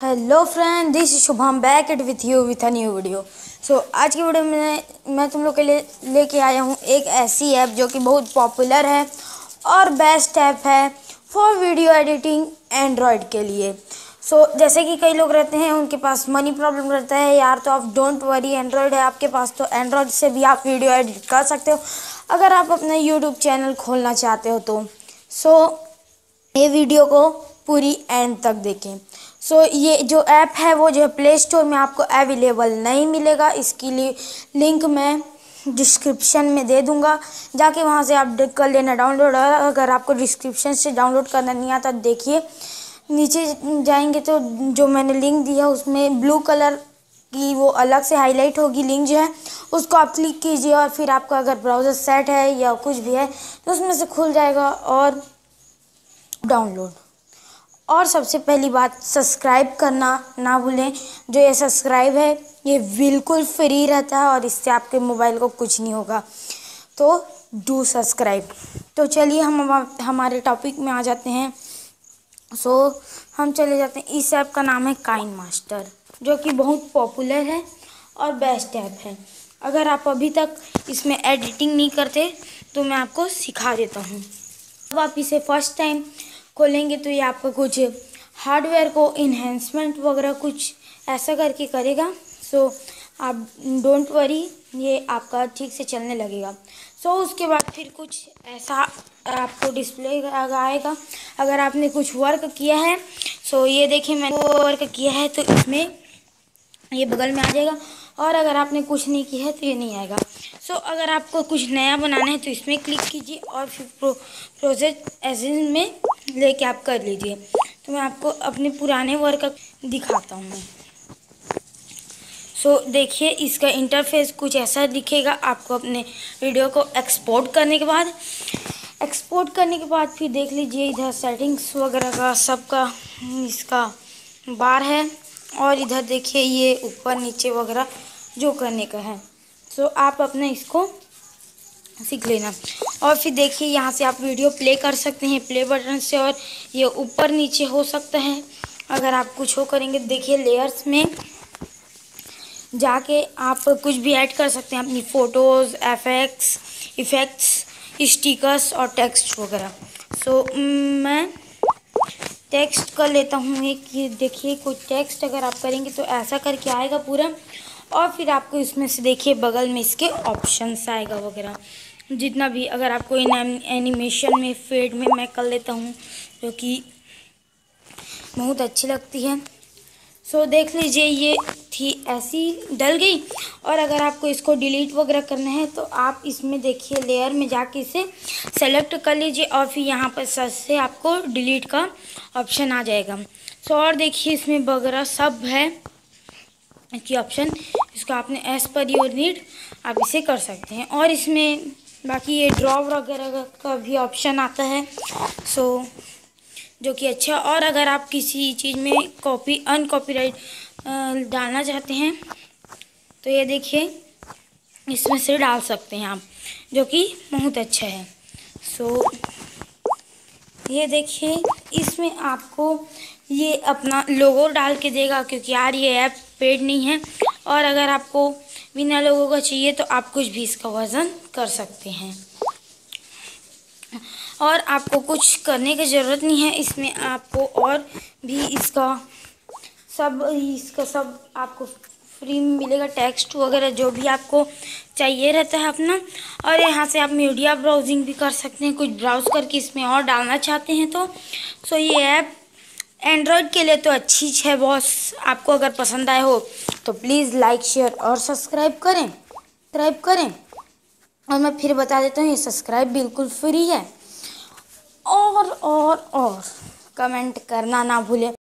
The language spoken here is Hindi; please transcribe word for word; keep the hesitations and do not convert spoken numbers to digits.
Hello friend, this is Shubham back at with you with a new video. So आज की वीडियो में मैं तुम लोग के लिए लेके आया हूँ एक ऐसी ऐप जो कि बहुत पॉपुलर है और बेस्ट ऐप है फॉर वीडियो एडिटिंग एंड्रॉयड के लिए। सो so, जैसे कि कई लोग रहते हैं उनके पास मनी प्रॉब्लम रहता है यार, तो आप डोंट वरी, एंड्रॉयड है आपके पास तो एंड्रॉयड से भी आप वीडियो एडिट कर सकते हो अगर आप अपना यूट्यूब चैनल खोलना चाहते हो तो। सो so, ये वीडियो को पूरी एंड तक देखें। सो so, ये जो ऐप है वो जो है प्ले स्टोर में आपको अवेलेबल नहीं मिलेगा। इसके लिए लिंक मैं डिस्क्रिप्शन में दे दूंगा, जाके वहाँ से आप कर लेना डाउनलोड। अगर आपको डिस्क्रिप्शन से डाउनलोड करना नहीं आता देखिए नीचे जाएंगे तो जो मैंने लिंक दिया उसमें ब्लू कलर की वो अलग से हाईलाइट होगी लिंक जो है, उसको आप क्लिक कीजिए और फिर आपका अगर ब्राउज़र सेट है या कुछ भी है तो उसमें से खुल जाएगा और डाउनलोड। और सबसे पहली बात, सब्सक्राइब करना ना भूलें। जो ये सब्सक्राइब है ये बिल्कुल फ्री रहता है और इससे आपके मोबाइल को कुछ नहीं होगा, तो डू सब्सक्राइब। तो चलिए हम हमारे टॉपिक में आ जाते हैं। सो हम चले जाते हैं। इस ऐप का नाम है काइनमास्टर, जो कि बहुत पॉपुलर है और बेस्ट ऐप है। अगर आप अभी तक इसमें एडिटिंग नहीं करते तो मैं आपको सिखा देता हूँ। अब आप इसे फर्स्ट टाइम खोलेंगे तो ये आपका कुछ हार्डवेयर को इन्हेंसमेंट वगैरह कुछ ऐसा करके करेगा। सो आप डोंट वरी, ये आपका ठीक से चलने लगेगा। सो उसके बाद फिर कुछ ऐसा आपको डिस्प्ले आएगा। अगर आपने कुछ वर्क किया है, सो ये देखिए मैंने वर्क किया है तो इसमें ये बगल में आ जाएगा, और अगर आपने कुछ नहीं किया है तो ये नहीं आएगा। सो so, अगर आपको कुछ नया बनाना है तो इसमें क्लिक कीजिए और फिर प्रो प्रोजेक्ट एजेंट में लेके आप कर लीजिए। तो मैं आपको अपने पुराने वर्क दिखाता हूँ मैं। सो so, देखिए इसका इंटरफेस कुछ ऐसा दिखेगा। आपको अपने वीडियो को एक्सपोर्ट करने के बाद एक्सपोर्ट करने के बाद फिर देख लीजिए इधर सेटिंग्स वगैरह का सबका इसका बार है, और इधर देखिए ये ऊपर नीचे वगैरह जो करने का है। सो so, आप अपना इसको सीख लेना। और फिर देखिए यहाँ से आप वीडियो प्ले कर सकते हैं प्ले बटन से, और ये ऊपर नीचे हो सकता है अगर आप कुछ हो करेंगे। देखिए लेयर्स में जाके आप कुछ भी ऐड कर सकते हैं, अपनी फ़ोटोज़, एफेक्ट्स इफ़ेक्ट्स स्टिकर्स और टेक्स्ट वगैरह। सो so, मैं टेक्स्ट कर लेता हूँ एक। ये देखिए कुछ टेक्स्ट अगर आप करेंगे तो ऐसा करके आएगा पूरा, और फिर आपको इसमें से देखिए बगल में इसके ऑप्शंस आएगा वगैरह जितना भी। अगर आपको इन एनिमेशन में फेड में मैं कर लेता हूँ जो कि बहुत अच्छी लगती है। सो देख लीजिए ये थी ऐसी डल गई। और अगर आपको इसको डिलीट वगैरह करना है तो आप इसमें देखिए लेयर में जाके इसे सेलेक्ट कर लीजिए और फिर यहाँ पर सर्च से आपको डिलीट का ऑप्शन आ जाएगा। सो और देखिए इसमें वगैरह सब है कि ऑप्शन, इसको आपने एज पर योर नीड आप इसे कर सकते हैं। और इसमें बाकी ये ड्रॉ वगैरह का भी ऑप्शन आता है, सो जो कि अच्छा। और अगर आप किसी चीज़ में कॉपी अनकॉपीराइट डालना चाहते हैं तो ये देखिए इसमें से डाल सकते हैं आप, जो कि बहुत अच्छा है। सो ये देखिए इसमें आपको ये अपना लोगो डाल के देगा, क्योंकि यार ये ऐप पेड नहीं है। और अगर आपको बिना लोगो का चाहिए तो आप कुछ भी इसका वर्जन कर सकते हैं, और आपको कुछ करने की ज़रूरत नहीं है इसमें। आपको और भी इसका सब इसका सब आपको फ्री में मिलेगा, टेक्स्ट वगैरह जो भी आपको चाहिए रहता है अपना। और यहाँ से आप मीडिया ब्राउजिंग भी कर सकते हैं, कुछ ब्राउज़ करके इसमें और डालना चाहते हैं तो। सो ये ऐप एंड्रॉयड के लिए तो अच्छी है बॉस। आपको अगर पसंद आए हो तो प्लीज़ लाइक शेयर और सब्सक्राइब करें सब्सक्राइब करें और मैं फिर बता देता हूँ ये सब्सक्राइब बिल्कुल फ्री है। और और और कमेंट करना ना भूलें।